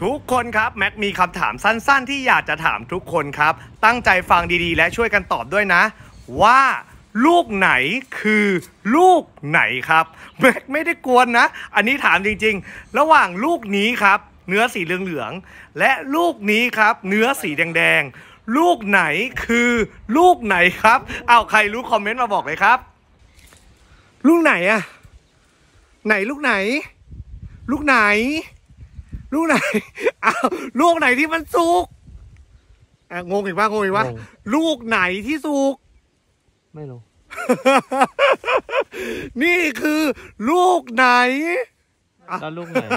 ทุกคนครับแม็กมีคำถามสั้นๆที่อยากจะถามทุกคนครับตั้งใจฟังดีๆและช่วยกันตอบด้วยนะว่าลูกไหนคือลูกไหนครับแม็กไม่ได้กวนนะอันนี้ถามจริงๆระหว่างลูกนี้ครับเนื้อสีเหลืองๆและลูกนี้ครับเนื้อสีแดงๆลูกไหนคือลูกไหนครับเอาใครรู้คอมเมนต์มาบอกเลยครับลูกไหนอะไหนลูกไหนลูกไหนลูกไหนอ้าวลูกไหนที่มันสุกงงอีกว่างงอีกว่าลูกไหนที่สุกไม่รู้นี่คือลูกไหนแล้วลูกไหน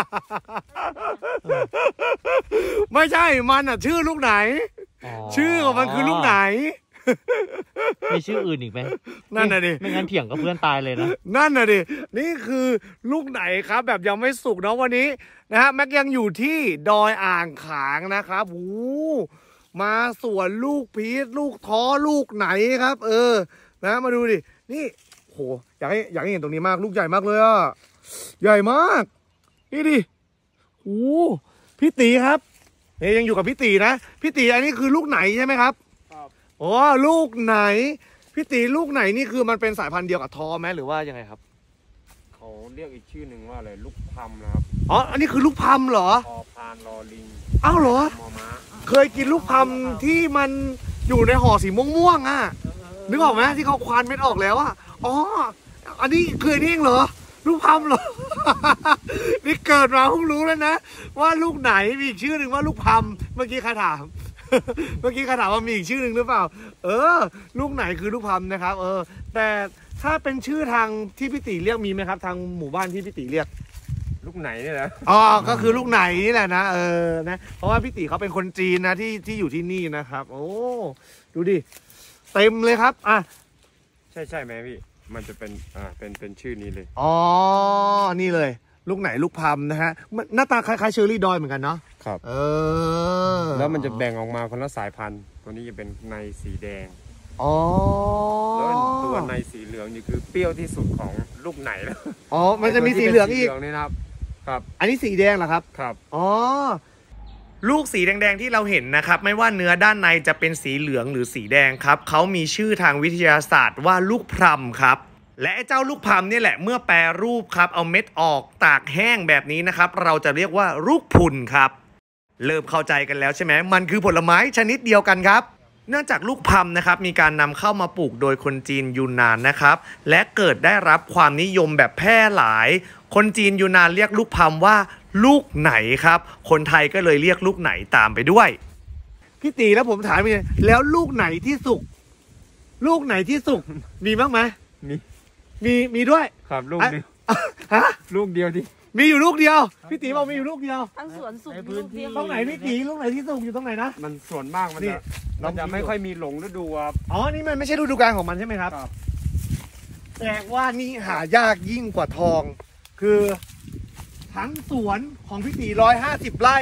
ไม่ใช่มันอ่ะชื่อลูกไหนชื่อของมันคือลูกไหนมีชื่ออื่นอีกไหมนั่นน่ะดิไม่งั้นเถียงกับเพื่อนตายเลยนะนั่นน่ะดินี่คือลูกไหนครับแบบยังไม่สุกเนาะวันนี้นะฮะแม็กยังอยู่ที่ดอยอ่างขางนะครับโอ้มาสวนลูกพีชลูกท้อลูกไหนครับนะมาดูดินี่โหอยากให้เห็นตรงนี้มากลูกใหญ่มากเลยอ่ะใหญ่มากนี่ดิโอ้พี่ตีครับเนี่ยยังอยู่กับพี่ตีนะพี่ตีอันนี้คือลูกไหนใช่ไหมครับอ๋อลูกไหนพี่ตีลูกไหนนี่คือมันเป็นสายพันธุ์เดียวกับทอไหมหรือว่ายังไงครับเขาเรียกอีกชื่อหนึ่งว่าอะไรลูกพัมนะครับอ๋ออันนี้คือลูกพัมเหรอพอพานรอลิงอ้าวเหรอมอม้าเคยกินลูกพัมที่มันอยู่ในห่อสีม่วงๆอ่ะนึกออกไหมที่เขาควานเม็ดออกแล้วอ่ะอ๋ออันนี้เคยนี่เองเหรอลูกพัมเหรอ นี่เกิดมาเพิ่งรู้แล้วนะว่าลูกไหนมีอีกชื่อหนึ่งว่าลูกพัมเมื่อกี้ใครถาม เมื่อกี้ใครถามว่ามีอีกชื่อหนึ่งหรือเปล่าลูกไหนคือลูกพัมนะครับแต่ถ้าเป็นชื่อทางที่พี่ตีเรียกมีไหมครับทางหมู่บ้านที่พี่ตีเรียกลูกไหนนี่แหละอ๋อก็คือลูกไหนนี่แหละนะนะเพราะว่าพี่ตีเขาเป็นคนจีนนะที่อยู่ที่นี่นะครับโอ้ดูดิเต็มเลยครับใช่ไหมพี่มันจะเป็นเป็นชื่อนี้เลยอ๋อนี่เลยลูกไหนลูกพัมนะฮะหน้าตาคล้ายๆเชอร์รี่ดอยเหมือนกันเนาะครับแล้วมันจะแบ่งออกมาคนละสายพันธุ์ตัวนี้จะเป็นในสีแดงอ๋อแล้วตัวในสีเหลืองนี่คือเปรี้ยวที่สุดของลูกไหนแล้วอ๋อมันจะมีสีเหลืองอีกนี่ครับอันนี้สีแดงเหรอครับครับอ๋อลูกสีแดงๆที่เราเห็นนะครับไม่ว่าเนื้อด้านในจะเป็นสีเหลืองหรือสีแดงครับเขามีชื่อทางวิทยาศาสตร์ว่าลูกพลัมครับและเจ้าลูกพลัมนี่แหละเมื่อแปรรูปครับเอาเม็ดออกตากแห้งแบบนี้นะครับเราจะเรียกว่าลูกพรุนครับเริ่มเข้าใจกันแล้วใช่ไหมมันคือผลไม้ชนิดเดียวกันครับเนื่องจากลูกพลัมนะครับมีการนำเข้ามาปลูกโดยคนจีนยูนนานนะครับและเกิดได้รับความนิยมแบบแพร่หลายคนจีนยูนนานเรียกลูกพลัมว่าลูกไหนครับคนไทยก็เลยเรียกลูกไหนตามไปด้วยพี่ตีแล้วผมถามไปแล้วลูกไหนที่สุกลูกไหนที่สุกมีบ้างไหมมีด้วยครับลูกเดียวลูกเดียวที่มีอยู่ลูกเดียวพี่ตีบอกมีอยู่ลูกเดียวทั้งสวนสุกลูกเดียวตรงไหนพี่ตีลูกไหนที่สุกอยู่ตรงไหนนะมันส่วนมากมันจะไม่ค่อยมีหลงฤดูครับอ๋อนี่มันไม่ใช่ฤดูกาลของมันใช่ไหมครับแต่ว่านี่หายากยิ่งกว่าทองคือทั้งสวนของพี่ตี150 ไร่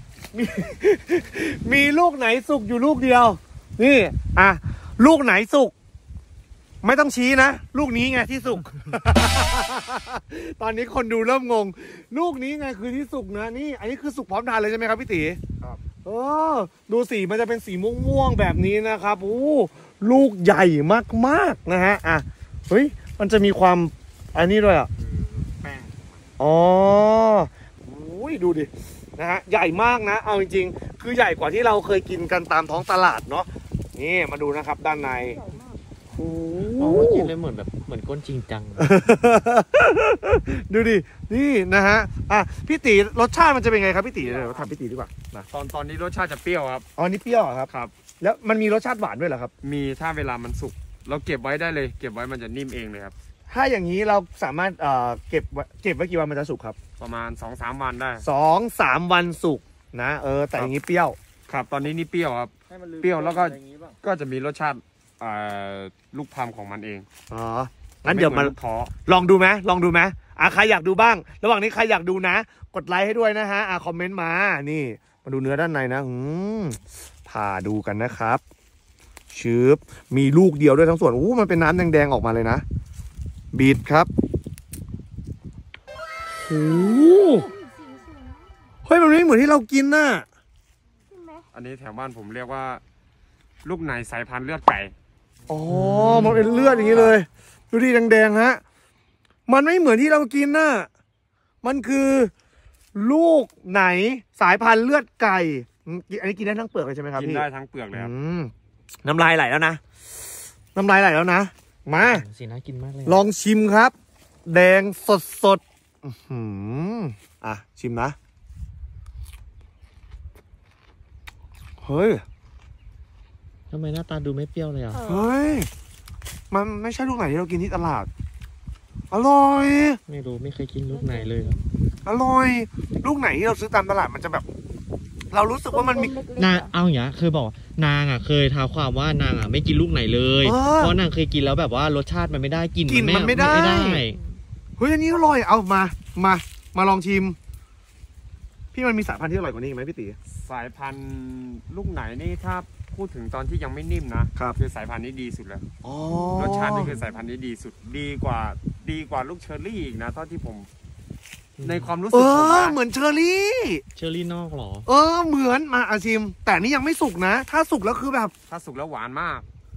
มีลูกไหนสุกอยู่ลูกเดียวนี่ลูกไหนสุกไม่ต้องชี้นะลูกนี้ไงที่สุก ตอนนี้คนดูเริ่มงงลูกนี้ไงคือที่สุกนะนี่อันนี้คือสุกพร้อมทานเลยใช่ไหมครับพี่ตีครับดูสีมันจะเป็นสีม่วงๆแบบนี้นะครับลูกใหญ่มากๆนะฮะเฮ้ยมันจะมีความอันนี้ด้วยแป้งดูดินะฮะใหญ่มากนะเอาจริงๆคือใหญ่กว่าที่เราเคยกินกันตามท้องตลาดเนาะนี่มาดูนะครับด้านในกินเลยเหมือนก้นจริงจังดูดินี่นะฮะพี่ตีรสชาติมันจะเป็นไงครับพี่ตีเดี๋ยวถามพี่ตีดีกว่าตอนนี้รสชาติจะเปรี้ยวครับนี่เปรี้ยวครับครับแล้วมันมีรสชาติหวานด้วยเหรอครับมีถ้าเวลามันสุกเราเก็บไว้ได้เลยเก็บไว้มันจะนิ่มเองเลยครับถ้าอย่างนี้เราสามารถเก็บไว้กี่วันมันจะสุกครับประมาณ 2-3 วันได้ 2-3 วันสุกนะแต่อย่างนี้เปรี้ยวครับตอนนี้นี่เปรี้ยวครับเปรี้ยวแล้วก็จะมีรสชาติลูกพลัมของมันเองงั้นเดี๋ยวมันลองดูไหมใครอยากดูบ้างระหว่างนี้ใครอยากดูนะกดไลค์ให้ด้วยนะฮะคอมเมนต์มานี่มาดูเนื้อด้านในนะผ่าดูกันนะครับมีลูกเดียวด้วยทั้งส่วนมันเป็นน้ำแดงๆออกมาเลยนะบีทครับเฮ้ยมันไม่เหมือนที่เรากินน่ะอันนี้แถวบ้านผมเรียกว่าลูกไหนสายพันธุ์เลือดไก่อ๋อมันเป็นเลือดอย่างนี้เลยดูดิแดงๆฮะมันไม่เหมือนที่เรากินน่ะมันคือลูกไหนสายพันธุ์เลือดไก่อันนี้กินได้ทั้งเปลือกเลยใช่ไหมครับพี่กินได้ทั้งเปลือกเลยครับน้ำลายไหลแล้วนะน้ำลายไหลแล้วนะมาสีน่ากินมากเลยลองชิมครับแดงสดอ่ะชิมนะเฮ้ยทำไมหน้าตาดูไม่เปรี้ยวเลยอ่ะเฮ้ยมันไม่ใช่ลูกไหนที่เรากินที่ตลาดอร่อยไม่รู้ไม่เคยกินลูกไหนเลยครับอร่อยลูกไหนที่เราซื้อตามตลาดมันจะแบบเรารู้สึกว่ามันมีนางเอาอย่างเงี้ยเคยบอกนางอ่ะเคยท้าความว่านางอ่ะไม่กินลูกไหนเลยเพราะนางเคยกินแล้วแบบว่ารสชาติมันไม่ได้กลิ่นมันไม่ได้เฮ้ยอันนี้อร่อยเอามาลองชิมพี่มันมีสายพันธุ์ที่อร่อยกว่านี้ไหมพี่ตีสายพันธุ์ลูกไหนนี่ถ้าพูดถึงตอนที่ยังไม่นิ่มนะครับคือสายพันธุ์นี้ดีสุดแล้วรสชาตินี่คือสายพันธุ์นี้ดีสุดดีกว่าลูกเชอร์รี่อีกนะเท่าที่ผมในความรู้สึกผมเหมือนเชอร์รี่นอกหรอเหมือนมาอาชิมแต่นี่ยังไม่สุกนะถ้าสุกแล้วคือแบบถ้าสุกแล้วหวานมาก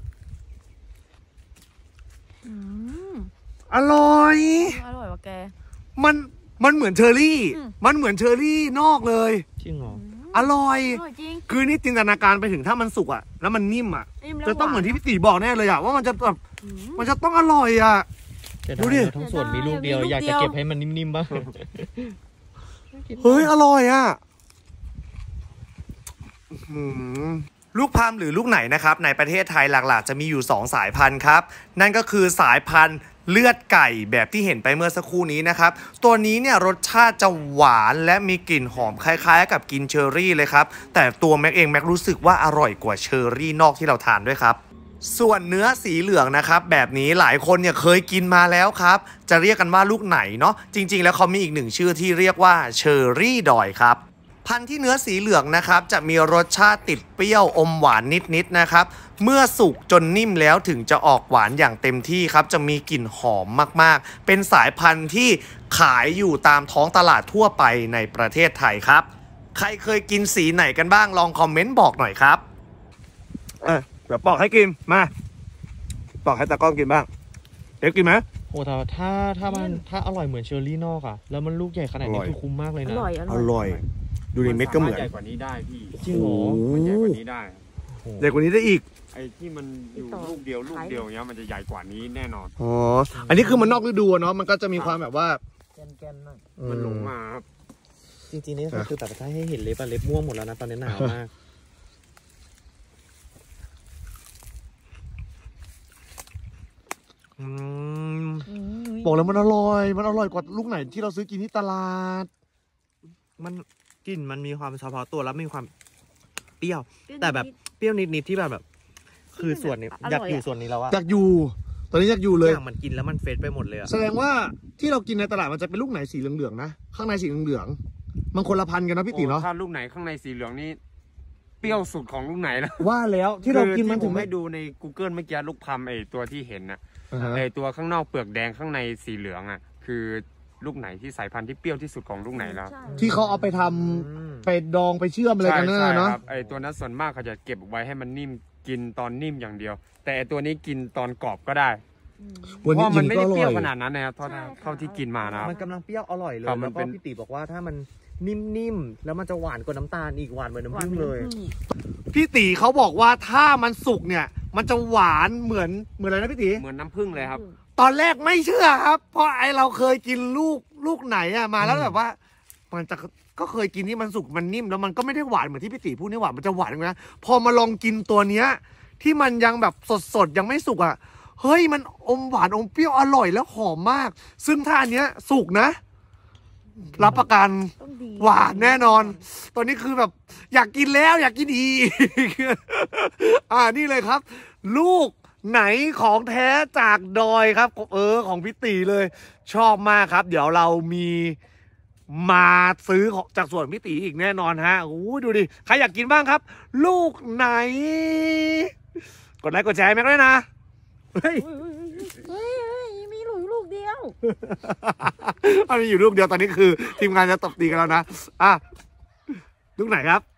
อร่อยว่ะแกมันเหมือนเชอร์รี่มันเหมือนเชอร์รี่นอกเลยจริงเหรออร่อยคือนี่จินตนาการไปถึงถ้ามันสุกอ่ะแล้วมันนิ่มอ่ะจะต้องเหมือนที่พี่ตีบอกแน่เลยอ่ะว่ามันจะแบบมันจะต้องอร่อยอ่ะดูดิทั้งส่วนมีลูกเดียวอยากจะเก็บให้มันนิ่มๆบ้างเฮ้ยอร่อยอ่ะลูกพามหรือลูกไหนนะครับในประเทศไทยหลักๆจะมีอยู่2สายพันธุ์ครับนั่นก็คือสายพันธุ์เลือดไก่แบบที่เห็นไปเมื่อสักครู่นี้นะครับตัวนี้เนี่ยรสชาติจะหวานและมีกลิ่นหอมคล้ายๆกับกินเชอร์รี่เลยครับแต่ตัวแม็กเองแม็กรู้สึกว่าอร่อยกว่าเชอร์รี่นอกที่เราทานด้วยครับส่วนเนื้อสีเหลืองนะครับแบบนี้หลายคนเนี่ยเคยกินมาแล้วครับจะเรียกกันว่าลูกไหนเนาะจริงๆแล้วเขามีอีกหนึ่งชื่อที่เรียกว่าเชอร์รี่ดอยครับพันธุ์ที่เนื้อสีเหลืองนะครับจะมีรสชาติติดเปรี้ยวอมหวานนิดๆนะครับเมื่อสุกจนนิ่มแล้วถึงจะออกหวานอย่างเต็มที่ครับจะมีกลิ่นหอมมากๆเป็นสายพันธุ์ที่ขายอยู่ตามท้องตลาดทั่วไปในประเทศไทยครับใครเคยกินสีไหนกันบ้างลองคอมเมนต์บอกหน่อยครับเดี๋ยวปอกให้กินมาปอกให้ตากล้องกินบ้างเด็กกินไหมโอ้ถ้าอร่อยเหมือนเชอร์รี่นอกอ่ะแล้วมันลูกใหญ่ขนาดนี้คือคุ้มมากเลยนะอร่อยดูในเม็ดก็เหมือนใหญ่กว่านี้ได้พี่จริงเหรอมันใหญ่กว่านี้ได้ใหญ่กว่านี้ได้อีกไอ้ที่มันอยู่ลูกเดียวเนี้ยมันจะใหญ่กว่านี้แน่นอนอันนี้คือมันนอกฤดูเนาะมันก็จะมีความแบบว่าแกนๆหน่อยมันหลงมาครับจริงๆนี่คือแต่ถ้าให้เห็นเล็บม่วงหมดแล้วนะตอนนี้หนาวมากบอกแล้วมันอร่อยกว่าลูกไหนที่เราซื้อกินที่ตลาดมันกลิ่นมันมีความเฉพาะตัวแล้วมีความเปรี้ยวแต่แบบเปรี้ยวนิดๆที่แบบคือส่วนนี้อยากอยู่ส่วนนี้แล้วอะอยากอยู่ตอนนี้อยากอยู่เลยอย่างมันกินแล้วมันเฟซไปหมดเลยอะแสดงว่าที่เรากินในตลาดมันจะเป็นลูกไหนสีเหลืองๆนะข้างในสีเหลืองๆมันคนละพันกันนะพี่ติ๋วเนาะถ้าลูกไหนข้างในสีเหลืองนี่เปรี้ยวสุดของลูกไหนแล้วว่าแล้วที่เรากินมันถึงไม่ดูใน Google เมื่อกี้ลูกพัมตัวที่เห็นนะตัวข้างนอกเปลือกแดงข้างในสีเหลืองอ่ะคือลูกไหนที่สายพันธุ์ที่เปรี้ยวที่สุดของลูกไหนแล้วที่เขาเอาไปทำไปดองไปเชื่อมอะไรกันนั่นเนาะตัวนั้นส่วนมากเขาจะเก็บไว้ให้มันนิ่มกินตอนนิ่มอย่างเดียวแต่ตัวนี้กินตอนกรอบก็ได้เพราะมันไม่ได้เปรี้ยวขนาดนั้นนะครับเท่าที่กินมานะมันกำลังเปรี้ยวอร่อยเลยแล้วก็พี่ตีบอกว่าถ้ามันนิ่มๆแล้วมันจะหวานกว่าน้ำตาลอีกหวานเหมือนน้ำผึ้งเลยพี่ตีเขาบอกว่าถ้ามันสุกเนี่ยมันจะหวานเหมือนอะไรนะพี่ตีเหมือนน้ำผึ้งเลยครับตอนแรกไม่เชื่อครับเพราะเราเคยกินลูกไหนอะมาแล้วแบบว่ามันจะก็เคยกินที่มันสุกมันนิ่มแล้วมันก็ไม่ได้หวานเหมือนที่พี่ตีพูดนี่หวานมันจะหวานนะพอมาลองกินตัวเนี้ยที่มันยังแบบสดยังไม่สุกอะเฮ้ยมันอมหวานอมเปรี้ยวอร่อยแล้วหอมมากซึ่งถ้าอันเนี้ยสุกนะรับประกันหวานแน่นอนตอนนี้คือแบบอยากกินแล้วอยากกินอีกนี่เลยครับลูกไหนของแท้จากดอยครับของพี่ตีเลยชอบมากครับเดี๋ยวเรามีมาซื้อจากส่วนพี่ตีอีกแน่นอนฮะดูดิใครอยากกินบ้างครับลูกไหนกดไลค์กดแชร์แม็กด้วยนะเฮ้ยมีลูกเดียวมันมีอยู่ลูกเดียวตอนนี้คือทีมงานจะตบตีกันแล้วนะลูกไหนครับ